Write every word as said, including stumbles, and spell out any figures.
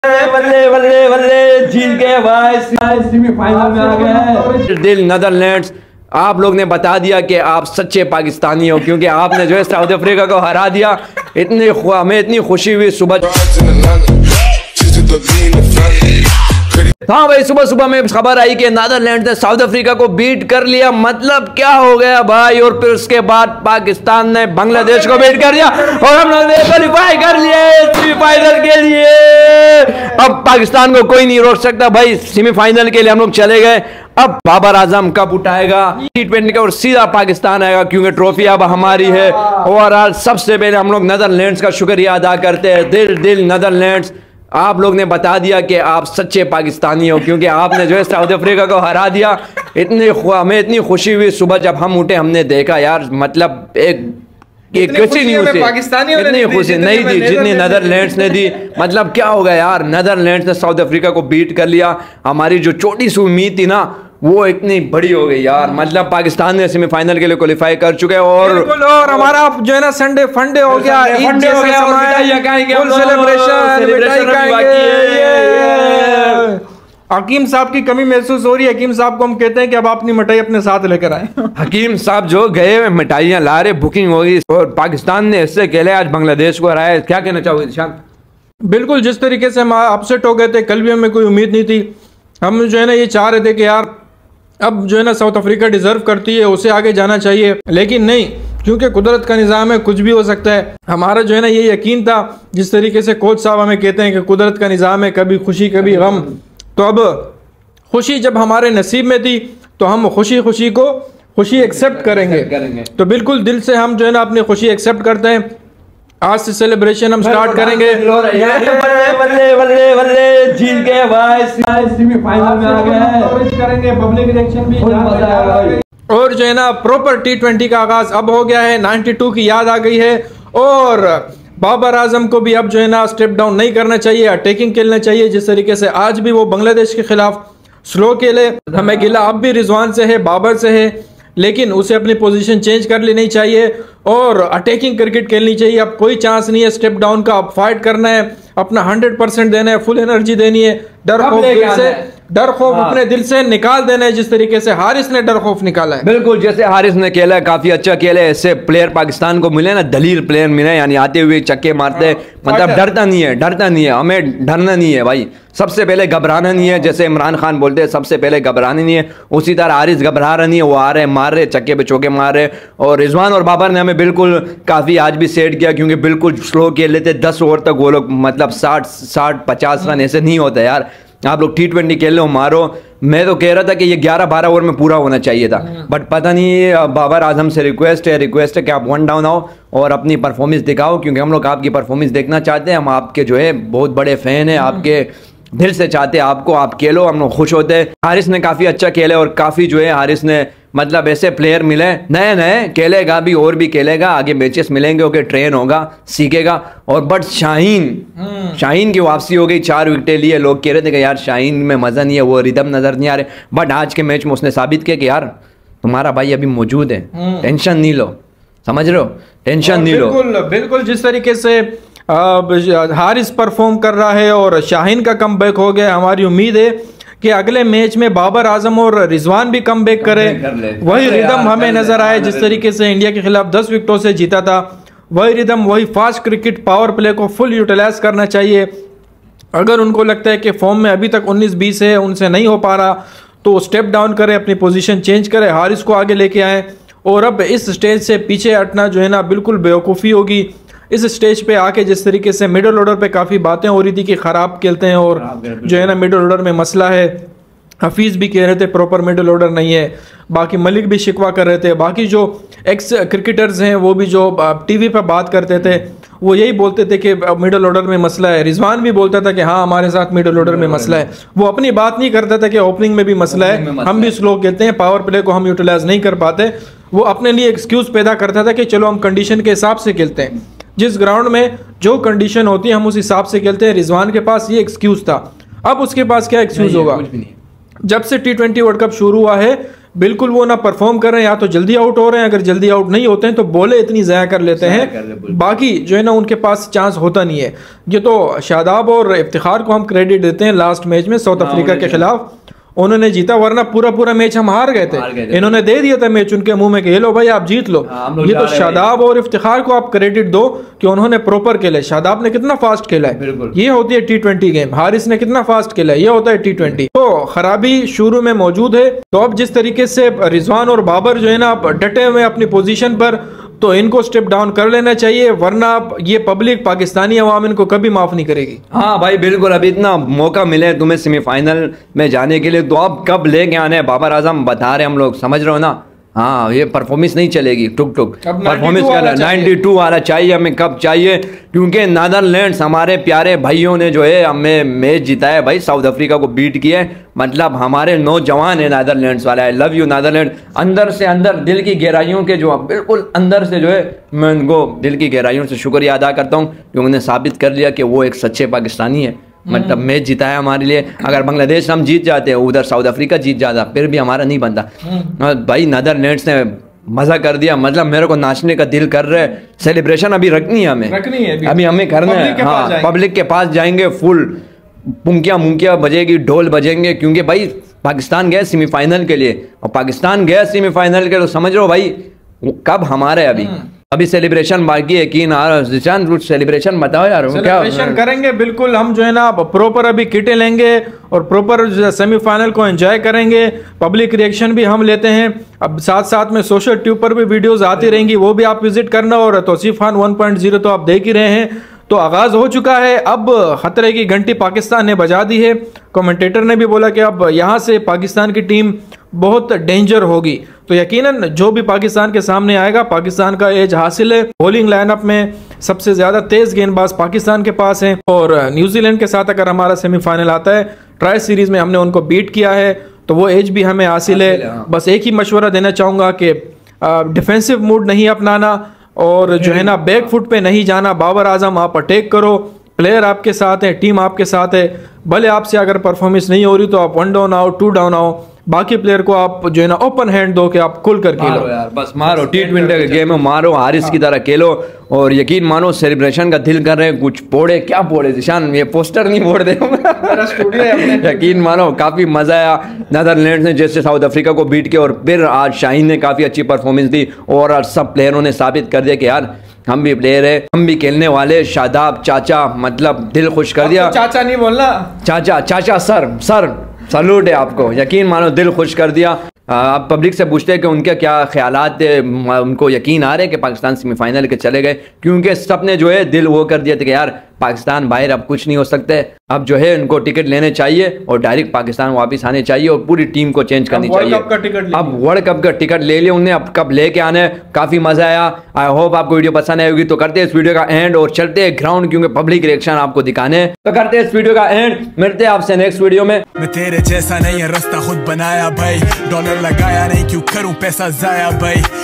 बल्ले बल्ले बल्ले जीत गए भाई, सेमीफाइनल में आ गए। दिल नीदरलैंड्स, आप लोग ने बता दिया कि आप सच्चे पाकिस्तानी हो, क्योंकि आपने जो है साउथ अफ्रीका को हरा दिया। इतनी हमें इतनी खुशी हुई सुबह। हाँ भाई, सुबह सुबह में खबर आई कि नीदरलैंड ने साउथ अफ्रीका को बीट कर लिया। मतलब क्या हो गया भाई। और फिर उसके बाद पाकिस्तान ने बांग्लादेश को बीट कर दिया और हम लोग ने क्वालिफाई कर लिए सेमीफाइनल के लिए। अब पाकिस्तान को कोई नहीं रोक सकता भाई। सेमीफाइनल के लिए हम लोग चले गए। अब बाबर आजम कप उठाएगा टी ट्वेंटी का और सीधा पाकिस्तान आएगा, क्योंकि ट्रॉफी अब हमारी है। ओवरऑल सबसे पहले हम लोग नीदरलैंड्स का शुक्रिया अदा करते हैं। दिल दिल नीदरलैंड्स, आप लोग ने बता दिया कि आप सच्चे पाकिस्तानी हो, क्योंकि आपने जो है साउथ अफ्रीका को हरा दिया। इतनी हमें इतनी खुशी हुई सुबह जब हम उठे, हमने देखा यार, मतलब एक किसी न्यूज़ से इतनी खुशी नहीं दी जितनी नीदरलैंड्स ने दी। मतलब क्या होगा यार, नीदरलैंड्स ने साउथ अफ्रीका को बीट कर लिया। हमारी जो छोटी सी उम्मीद थी ना, वो इतनी बड़ी हो गई यार। मतलब पाकिस्तान ने सेमीफाइनल के लिए क्वालिफाई कर चुके हैं। और और हमारा जो है ना संडे फंडे हो गया, फंडे हो गया और हकीम साहब की कमी महसूस हो रही है। हकीम साहब को हम कहते हैं कि अब आप अपनी मिठाई अपने साथ लेकर आए। हकीम साहब जो गए मिठाइयाँ ला रहे, बुकिंग हो गई और पाकिस्तान ने इससे खेले, आज बांग्लादेश को हराया। क्या कहना चाहोगे निशांत? बिल्कुल, जिस तरीके से हम अपसेट हो गए थे, कल भी हमें कोई उम्मीद नहीं थी। हम जो है ना ये चाह रहे थे कि यार अब जो है ना साउथ अफ्रीका डिजर्व करती है, उसे आगे जाना चाहिए, लेकिन नहीं, क्योंकि कुदरत का निज़ाम है, कुछ भी हो सकता है। हमारा जो है ना ये यकीन था, जिस तरीके से कोच साहब हमें कहते हैं कि कुदरत का निज़ाम है, कभी खुशी कभी गम। तो अब खुशी जब हमारे नसीब में थी तो हम खुशी खुशी को खुशी एक्सेप्ट करेंगे, करेंगे। तो बिल्कुल दिल से हम जो है ना अपनी खुशी एक्सेप्ट करते हैं। आज से सेलिब्रेशन हम स्टार्ट करेंगे। बल्ले बल्ले बल्ले बल्ले जीत गए भाई, सेमीफाइनल में आ गए। करेंगे पब्लिक रिएक्शन भी और जो है ना प्रॉपर टी ट्वेंटी का आगाज अब हो गया है। नाइन्टी टू की याद आ गई है और बाबर आजम को भी अब जो है ना स्टेप डाउन नहीं करना चाहिए, अटैकिंग खेलना चाहिए। जिस तरीके से आज भी वो बांग्लादेश के खिलाफ स्लो खेले, हमें गिला अब भी रिजवान से है, बाबर से है, लेकिन उसे अपनी पोजीशन चेंज कर लेनी चाहिए और अटैकिंग क्रिकेट खेलनी चाहिए। अब कोई चांस नहीं है स्टेप डाउन का। अब फाइट करना है, अपना हंड्रेड परसेंट देना है, फुल एनर्जी देनी है। डर खौफ दिल से डर खौफ हाँ। अपने दिल से निकाल देना है, जिस तरीके से हारिस ने डर खौफ निकाला है। बिल्कुल, जैसे हारिस ने खेला है, काफी अच्छा खेला है। ऐसे प्लेयर पाकिस्तान को मिले ना, दलील प्लेयर मिले, यानी आते हुए चक्के मारते हैं। मतलब डरता नहीं है, डरता नहीं है, हमें डरना नहीं है भाई। सबसे पहले घबराना नहीं है, जैसे इमरान खान बोलते हैं सबसे पहले घबराना नहीं है, उसी तरह हारिस घबरा रहा नहीं है। वो आ रहे मार रहे, चक्के पे चौके मार रहे। और रिजवान और बाबर ने हमें बिल्कुल काफ़ी आज भी सेट किया, क्योंकि बिल्कुल स्लो खेल लेते। दस ओवर तक वो लोग मतलब साठ साठ पचास रन ऐसे नहीं होता यार। आप लोग टी ट्वेंटी खेल लो, मारो। मैं तो कह रहा था कि ये ग्यारह बारह ओवर में पूरा होना चाहिए था, बट पता नहीं। बाबर आजम से रिक्वेस्ट है रिक्वेस्ट है कि आप वन डाउन आओ और अपनी परफॉर्मेंस दिखाओ, क्योंकि हम लोग आपकी परफॉर्मेंस देखना चाहते हैं। हम आपके जो है बहुत बड़े फैन हैं, आपके दिल से चाहते हैं आपको, आप खेलो, हम लोग खुश होते हैं। हारिस ने काफ़ी अच्छा खेला और काफ़ी जो है हारिस ने मतलब ऐसे प्लेयर मिले नए नए, खेलेगा भी और भी खेलेगा, आगे मैचेस मिलेंगे, ओके ट्रेन होगा, सीखेगा। और बट शाहीन शाहीन की वापसी हो गई, चार विकेटें लिए। लोग कह रहे थे कि यार शाहीन में मज़ा नहीं है, वो रिदम नज़र नहीं आ रहे, बट आज के मैच में उसने साबित किया कि यार तुम्हारा भाई अभी मौजूद है, टेंशन नहीं लो। समझ रहे हो, टेंशन नहीं लो। बिल्कुल बिल्कुल, जिस तरीके से हारिस परफॉर्म कर रहा है और शाहीन का कम बैक हो गया, हमारी उम्मीद है कि अगले मैच में बाबर आजम और रिजवान भी कम बैक करे, वही रिदम हमें नजर आए जिस तरीके से इंडिया के खिलाफ दस विकेटों से जीता था। वही रिदम, वही फास्ट क्रिकेट, पावर प्ले को फुल यूटिलाइज करना चाहिए। अगर उनको लगता है कि फॉर्म में अभी तक उन्नीस बीस है, उनसे नहीं हो पा रहा, तो स्टेप डाउन करे, अपनी पोजीशन चेंज करे, हारिस को आगे लेके आए। और अब इस स्टेज से पीछे हटना जो है ना बिल्कुल बेवकूफ़ी होगी। इस स्टेज पे आके जिस तरीके से मिडिल ऑर्डर पे काफ़ी बातें हो रही थी कि ख़राब खेलते हैं और जो है ना मिडिल ऑर्डर में मसला है। हफीज़ भी कह रहे थे प्रॉपर मिडिल ऑर्डर नहीं है, बाकी मलिक भी शिकवा कर रहे थे, बाकी जो एक्स क्रिकेटर्स हैं वो भी जो टीवी पर बात करते थे वो यही बोलते थे कि मिडिल ऑर्डर में मसला है। रिजवान भी बोलता था कि हाँ हमारे साथ मिडिल ऑर्डर में मसला है। वो अपनी बात नहीं करता था कि ओपनिंग में भी मसला है, हम भी स्लो खेलते हैं, पावर प्ले को हम यूटिलाइज नहीं कर पाते। वो अपने लिए एक्सक्यूज़ पैदा करता था कि चलो हम कंडीशन के हिसाब से खेलते हैं, जिस ग्राउंड में जो कंडीशन होती है हम उस हिसाब से खेलते हैं। रिजवान के पास ये एक्सक्यूज़ था, अब उसके पास क्या एक्सक्यूज़ होगा? जब से टी ट्वेंटी वर्ल्ड कप शुरू हुआ है बिल्कुल वो ना परफॉर्म कर रहे हैं, या तो जल्दी आउट हो रहे हैं, अगर जल्दी आउट नहीं होते हैं तो बॉलें इतनी ज़ाया कर लेते हैं, बाकी जो है ना उनके पास चांस होता नहीं है। ये तो शादाब और इफ्तिखार को हम क्रेडिट देते हैं, लास्ट मैच में साउथ अफ्रीका के खिलाफ उन्होंने जीता, वरना पूरा पूरा मैच हम हार गए थे। इन्होंने दे दिया था मैच उनके मुंह में कि ये लो भाई आप जीत लो। ये तो शादाब और इफ्तिखार को आप क्रेडिट दो कि उन्होंने प्रॉपर खेला। शादाब ने कितना फास्ट खेला है, ये होती है टी ट्वेंटी गेम। हारिस ने कितना फास्ट खेला है, ये होता है टी ट्वेंटी। तो खराबी शुरू में मौजूद है। तो अब जिस तरीके से रिजवान और बाबर जो है ना डटे हुए अपनी पोजीशन पर, तो इनको स्टेप डाउन कर लेना चाहिए, वरना ये पब्लिक पाकिस्तानी अवाम इनको कभी माफ नहीं करेगी। हाँ भाई बिल्कुल, अभी इतना मौका मिले तुम्हें सेमीफाइनल में जाने के लिए, तो अब कब लेके आने हैं? बाबर आजम बता रहे हम लोग, समझ रहे हो ना। हाँ ये परफॉर्मेंस नहीं चलेगी, टुक टुक परफॉर्मेंस कर नाइन्टी टू वाला चाहिए हमें, कब चाहिए? क्योंकि नीदरलैंड्स हमारे प्यारे भाइयों ने जो है हमें मैच जिताया भाई, साउथ अफ्रीका को बीट किया है, मतलब हमारे नौजवान है नीदरलैंड्स वाला। आई लव यू नीदरलैंड, अंदर से अंदर दिल की गहराइयों के जो बिल्कुल अंदर से जो है मैं उनको दिल की गहराइयों से शुक्रिया अदा करता हूँ कि उन्होंने साबित कर लिया कि वो एक सच्चे पाकिस्तानी है। मतलब मैच जिताया हमारे लिए। अगर बांग्लादेश हम जीत जाते हैं, उधर साउथ अफ्रीका जीत जाता, फिर भी हमारा नहीं बनता। भाई नीदरलैंड्स ने मजा कर दिया, मतलब मेरे को नाचने का दिल कर रहा है। सेलिब्रेशन अभी रखनी है हमें, रखनी है अभी, अभी हमें करना है। हाँ पब्लिक के पास जाएंगे, फुल पुंकिया मुंकिया बजेगी, ढोल बजेंगे, क्योंकि भाई पाकिस्तान गया सेमीफाइनल के लिए, और पाकिस्तान गया सेमीफाइनल के लिए, तो समझ लो भाई कब हमारे अभी अभी सेलिब्रेशन बाकी है कि ना सेलिब्रेशन बताओ यार, सेलिब्रेशन करेंगे बिल्कुल हम जो है ना प्रॉपर अभी किटें लेंगे और प्रॉपर सेमीफाइनल को एंजॉय करेंगे। पब्लिक रिएक्शन भी हम लेते हैं, अब साथ साथ में सोशल ट्यूब पर भी वीडियोस आती रहेंगी, वो भी आप विजिट करना। और Tausif Khan one point zero तो आप देख ही रहे हैं, तो आगाज हो चुका है। अब खतरे की घंटी पाकिस्तान ने बजा दी है। कमेंटेटर ने भी बोला कि अब यहाँ से पाकिस्तान की टीम बहुत डेंजर होगी, तो यकीनन जो भी पाकिस्तान के सामने आएगा, पाकिस्तान का एज हासिल है। बॉलिंग लाइनअप में सबसे ज्यादा तेज गेंदबाज पाकिस्तान के पास हैं, और न्यूजीलैंड के साथ अगर हमारा सेमीफाइनल आता है, ट्राई सीरीज में हमने उनको बीट किया है, तो वो एज भी हमें हासिल है। बस एक ही मशवरा देना चाहूंगा कि डिफेंसिव मूड नहीं अपनाना, और जो है ना बैक फुट पे नहीं जाना। बाबर आजम आप अटैक करो, प्लेयर आपके साथ है, टीम आपके साथ है, भले आपसे अगर परफॉर्मेंस नहीं हो रही तो आप वन डाउन आओ, टू डाउन आओ, बाकी प्लेयर को आप जो है ना ओपन हैंड दो कि आप खुल कर खेलो यार, बस मारो टी ट्वेंटी के गेम में मारो, हारिस की तरह खेलो। और यकीन मानो सेलिब्रेशन का दिल कर रहे हैं, कुछ पोड़े क्या पोड़े जिशान, ये पोस्टर नहीं फोड़ दे यकीन मानो काफी मजा आया। नीदरलैंड्स ने जैसे साउथ अफ्रीका को बीट किया, और फिर आज शाहीन ने काफी अच्छी परफॉर्मेंस दी, और आज सब प्लेयरों ने साबित कर दिया कि यार हम भी प्लेयर है, हम भी खेलने वाले। शादाब चाचा मतलब दिल खुश कर दिया। तो चाचा नहीं बोलना, चाचा चाचा सर सर सैल्यूट है आपको, यकीन मानो दिल खुश कर दिया। आप पब्लिक से पूछते हैं कि उनके क्या ख्यालात थे, उनको यकीन आ रहे हैं कि पाकिस्तान सेमीफाइनल के चले गए, क्योंकि सबने जो है दिल वो कर दिया था कि यार पाकिस्तान बाहर अब कुछ नहीं हो सकते, अब जो है उनको टिकट लेने चाहिए और डायरेक्ट पाकिस्तान वापस आने चाहिए, और पूरी टीम को चेंज करनी चाहिए। अब वर्ल्ड कप का टिकट ले लिया उन्हें, अब कब लेके आना है। काफी मजा आया। आई होप आपको वीडियो पसंद आएगी, तो करते हैं इस वीडियो का एंड और चलते हैं ग्राउंड, क्योंकि पब्लिक रिएक्शन आपको दिखाने हैं। तो करते हैं इस वीडियो का एंड, मिलते हैं आपसे नेक्स्ट वीडियो में। मैं तेरे जैसा नहीं है, रास्ता खुद बनाया भाई, डॉलर लगाया नहीं क्यों करूं पैसा जाया भाई।